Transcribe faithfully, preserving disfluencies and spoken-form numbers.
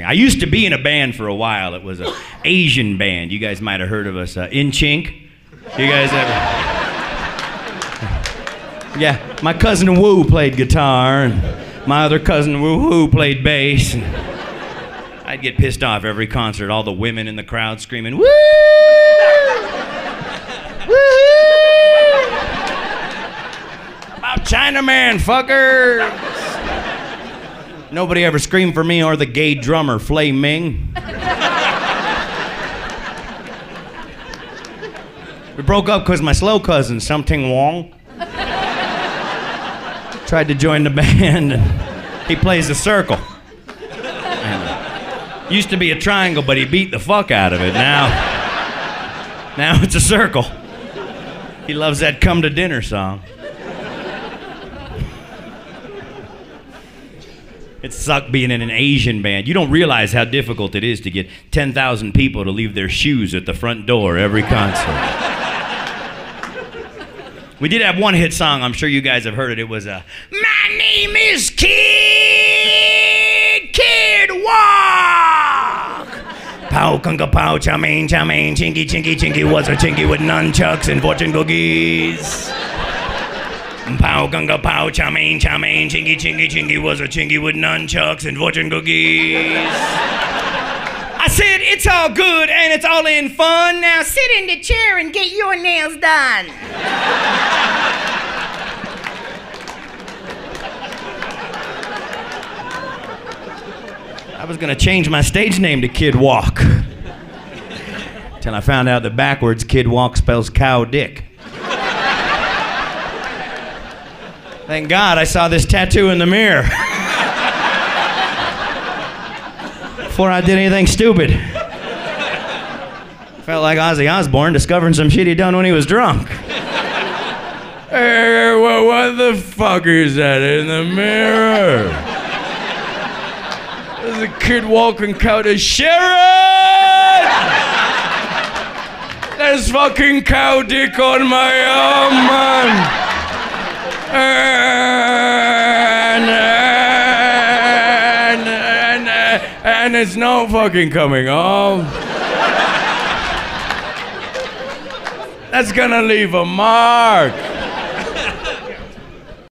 I used to be in a band for a while. It was an Asian band. You guys might have heard of us. Uh, In Chink. You guys ever? Yeah, my cousin Wu played guitar, and my other cousin Woo Hoo played bass. And I'd get pissed off every concert. All the women in the crowd screaming, "Woo! Woo! About Chinaman, fuckers!" Nobody ever screamed for me or the gay drummer, Flay Ming. We broke up because my slow cousin, Something Wong, tried to join the band, and he plays the circle. And used to be a triangle, but he beat the fuck out of it. Now, now it's a circle. He loves that "Come to Dinner" song. It sucked being in an Asian band. You don't realize how difficult it is to get ten thousand people to leave their shoes at the front door every concert. We did have one hit song. I'm sure you guys have heard it. It was, uh, "My name is Kid, Kidwok. Pow, kunga, pow, chow mein, chow mein, chinky, chinky, chinky was a chinky with nunchucks and fortune cookies. Pow, gunga, pow, chow mein, chow mein, chinky, chinky, chinky was a chinky with nunchucks and fortune cookies." I said, "It's all good and it's all in fun. Now sit in the chair and get your nails done." I was gonna change my stage name to Kidwok, till I found out that backwards Kidwok spells cow dick. Thank God I saw this tattoo in the mirror before I did anything stupid. Felt like Ozzy Osbourne discovering some shit he'd done when he was drunk. Hey, well, what the fuck is that in the mirror? There's a kid walking cow to Sharon! There's fucking cow dick on my arm, man! And, and, and, and it's not fucking coming off. That's gonna leave a mark.